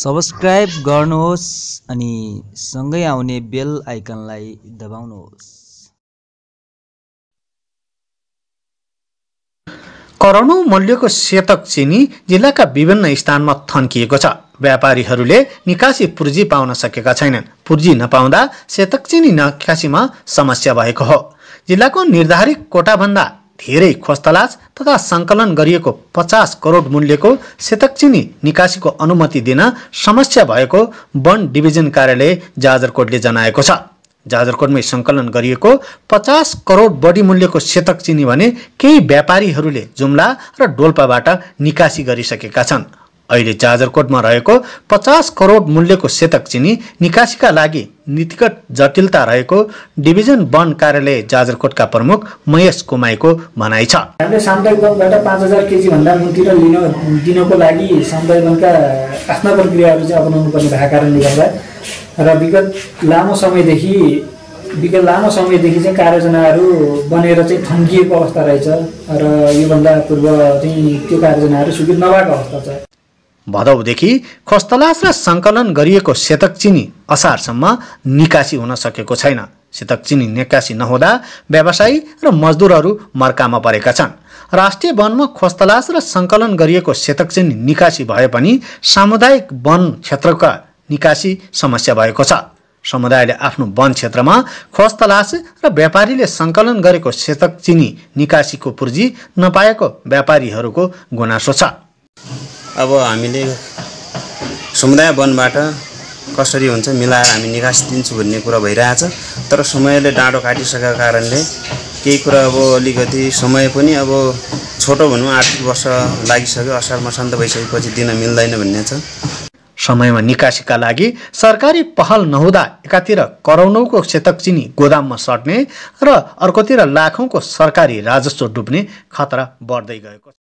Subscribe गर्नुहोस् अनि सँगै आउने बेल आइकनलाई दबाउनुहोस्। करोडौं मूल्यको सेतक चिनी जिल्लाका विभिन्न स्थानमा थन्किएको छ। व्यापारीहरूले निकासी पूर्जी पाउन सकेका छैनन्। पूर्जी नपाउँदा सेतक चिनी निकासीमा समस्या भएको हो। जिल्लाको निर्धारित कोटाभन्दा धेरै खोजतलास तथा संकलन गरिएको 50 करोड मूल्यको सेतक चिनी निकासीको अनुमति दिन समस्या भएको वन डिभिजन कार्यालय जाजरकोटले जनाएको छ। जाजरकोटमै संकलन गरिएको 50 करोड बढी मूल्यको सेतक चिनी भने केही व्यापारीहरूले जुम्ला र डोल्पाबाट निकासी गरिसकेका छन्। अहिले जाजरकोटमा रहेको 50 करोड मूल्यको सेतक चिनी निकासीका लागि नीतिगत जटिलता रहेको डिभिजन वन कार्यालय जाजरकोटका प्रमुख महेश कुमाईको भनाइ छ। हामीले सामुदायिक वनबाट 5000 केजी भन्दा मुतिर दिनको लागि सामुदायिक वनका आफ्ना प्रक्रियाहरू चाहिँ अपनाउनु पर्ने भएको कारणले गर्दा र विगत लामो समयदेखि चाहिँ कार्ययोजनाहरू बनेर चाहिँ थन्किएको अवस्था रहेछ र योभन्दा पूर्व चाहिँ त्यो कार्ययोजनाहरू स्वीकृत नभएको अवस्था छ। भदौदेखि खोजतलास र संकलन गरिएको सेतक चिनी असारसम्म निकासी हुन सकेको छैन। सेतक चिनी निकासी नहुँदा व्यवसायी र मजदुरहरू मर्कामा परेका छन्। राष्ट्रिय वनमा खोजतलास र संकलन गरिएको सेतक चिनी निकासी भए पनि सामुदायिक वन क्षेत्रका निकासी समस्या भएको छ। समुदायले आफ्नो वन क्षेत्रमा खोजतलास र व्यापारीले संकलन गरेको सेतक चिनी निकासीको पूर्जी नपाएको व्यापारीहरूको गुनासो छ। अब हामीले समुदाय वनबाट कसरी हुन्छ मिलाएर हामी निकासी दिन्छु भन्ने कुरा भइरहेछ। तर समयले डाँडो काटिसकेको कारणले केही कुरा अब अलिकति समय पनि अब छोटो भनौँ 8 वर्ष लागिसक्यो। असार मसान्त भइसकेपछि दिन मिल्दैन भन्ने छ। समयमा निकासीका लागि सरकारी पहल नहुँदा एकातिर करोडौंको सेतक चिनी गोदाममा सट्ने र अर्कोतिर लाखौंको सरकारी राजस्व डुब्ने खतरा बढ्दै गएको छ।